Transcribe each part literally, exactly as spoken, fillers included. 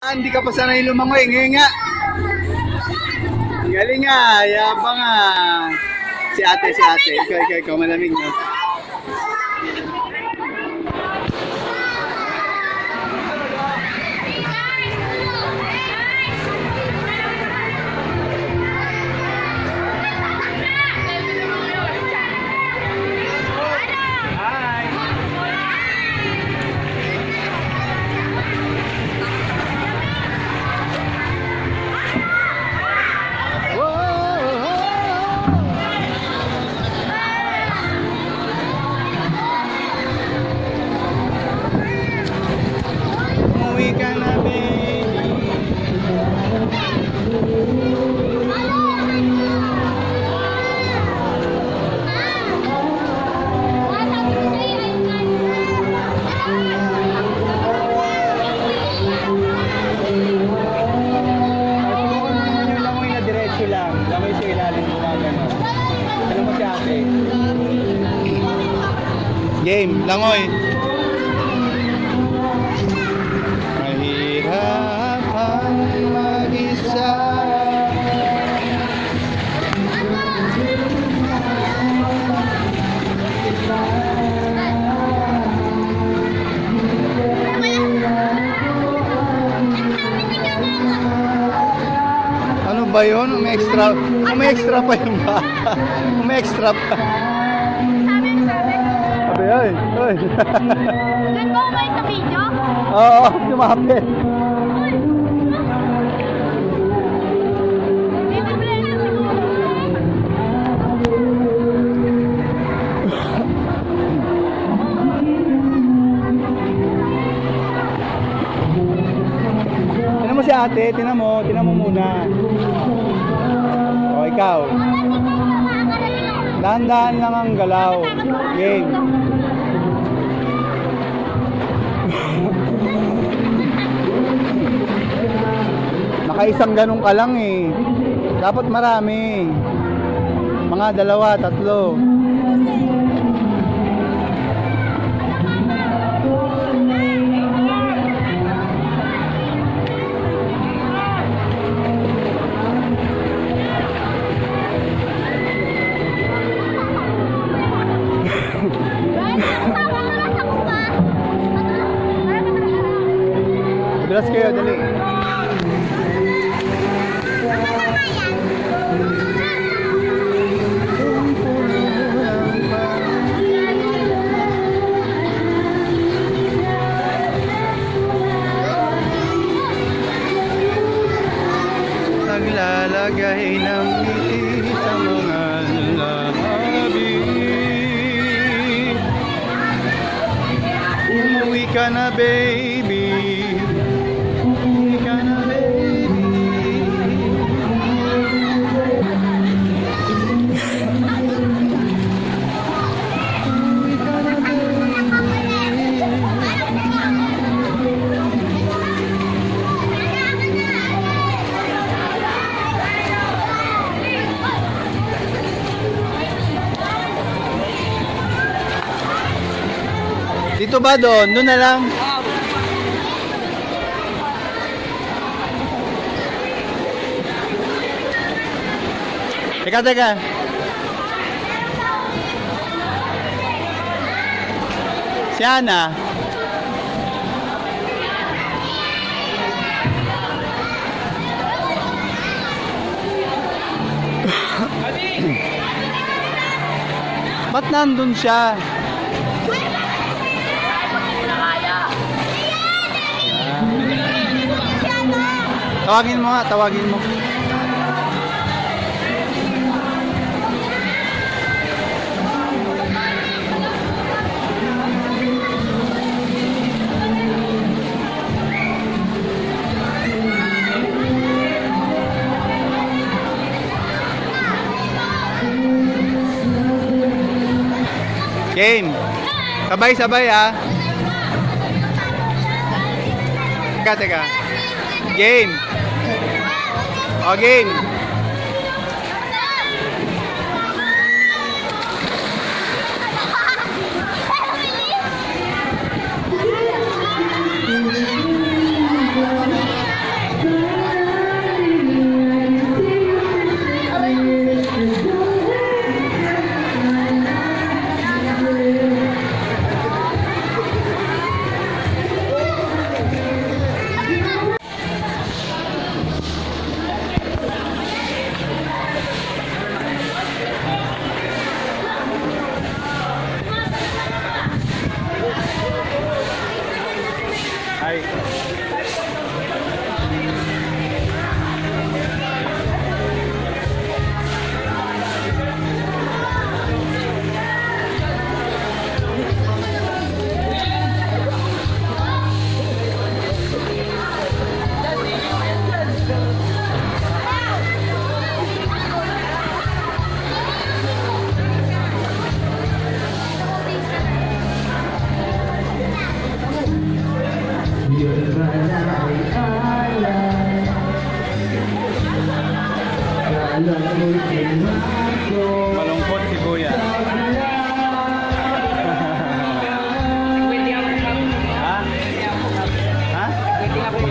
Hindi ka pa sanay lumangoy, ngayon nga. Galing nga, yabang nga. Si ate, si ate. Ikaw, ikaw, ikaw, malamig no? Game, langoy. Mahirap ang mag-isa. Ano ba yun? May extra, may extra pa yung bata. May extra pa. Sabi, ay, ay. Doon ba umay sa video? Oo, lumapit. Tinan mo si ate, tinan mo, tinan mo muna. O, ikaw. Dahan-dahan lang ang galaw. Game. Nakaisang ganun ka lang eh. Dapat marami. Mga dalawa, tatlo. Dulas kayo, dali. Naglalagay ng ngiti sa mga labi. Umuwi ka na, baby. Umuwi ka na, baby. Umuwi ka na, dito ba doon? Doon na lang. Teka, teka. Si Ana. Ba't nandun siya? Tawagin mo nga, tawagin mo. Game. Sabay-sabay ah. Teka, teka. Game. O, game.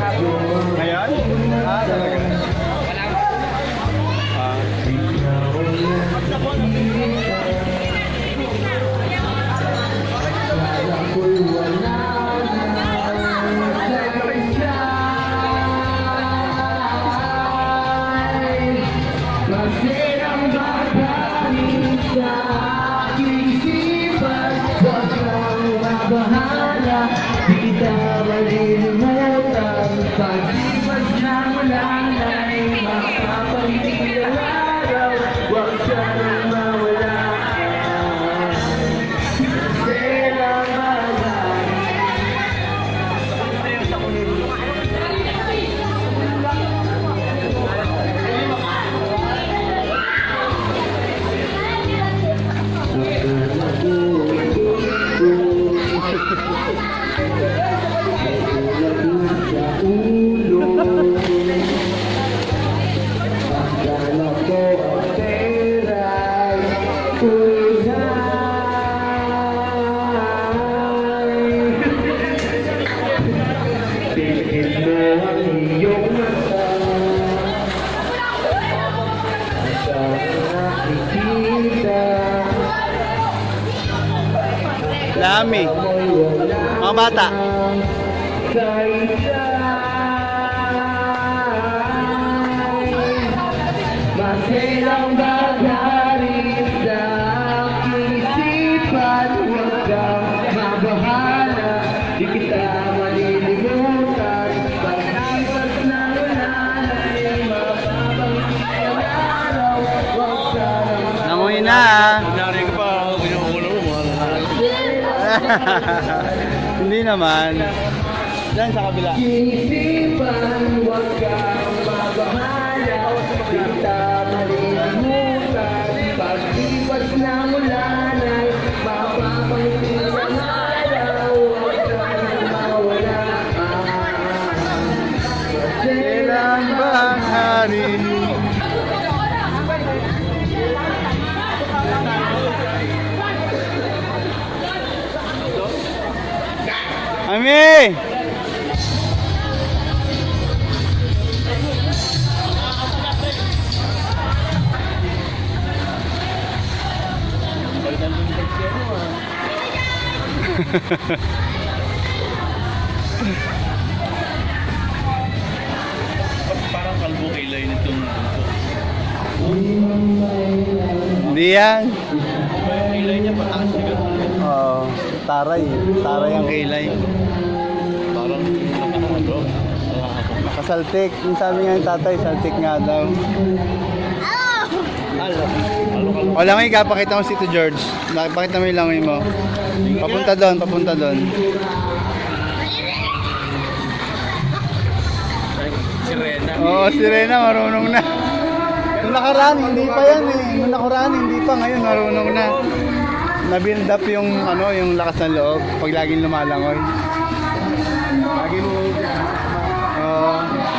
Ngayon? Ah, talaga. Ah. Lami. Mga bata. Masilang bagari sa aking isipan, huwag kang mabahala, di kita malilimutan. Pag-ibig ng nanay, mapapangiti ang araw, huwag ka nang Nanguhin na ah. Nangyari ka pa, kinukulo mo. Hindi naman. Diyan sa kabila. isipan, huwag kang mabahala, di kita malilimutan. Pag-ibig ng ulanay, mapapangiti ang araw, huwag ka nang mawala. Kailang bahari. Ami! Parang kalbo kilay nitong Hindi yan. kilay niya pataas siya. Oo. Taray. Taray ang kilay. Parang nakakama bro. Kasaltik. Yung sabi nga yung tatay, saltik nga daw. Halo. Halo kalbo. O langoy ka, pakita mo si Tito George. Pakita mo yung langoy mo. Papunta doon, papunta doon. Si Rena. Oo, si Rena marunong na. Nung nakaraan, hindi pa yan eh. Nung nakaraan, hindi pa. Ngayon, marunong na. Na-build up yung, ano, yung lakas ng loob pag laging lumalangoy. Lagi mo. Oo.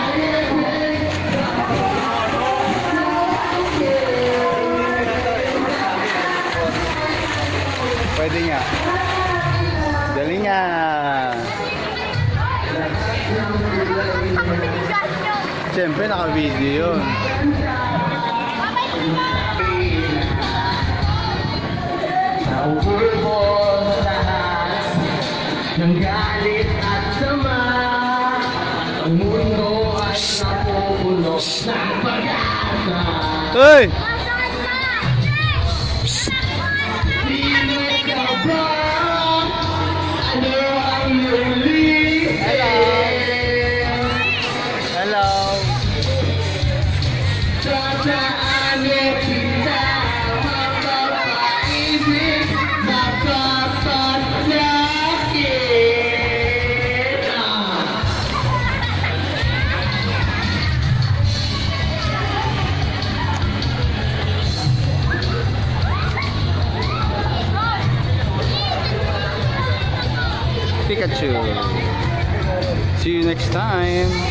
Pwede nga. Dali nga. Siyempre, naka-video yun. Ng galit at sama, ang mundo ay napupuno ng pag-asa. Hoy! Sino ka ba? Ano ang iyong liit? Hello! Tataanin kita, mapapaisip, mapapasakit. Ah. Pikachu. See you next time.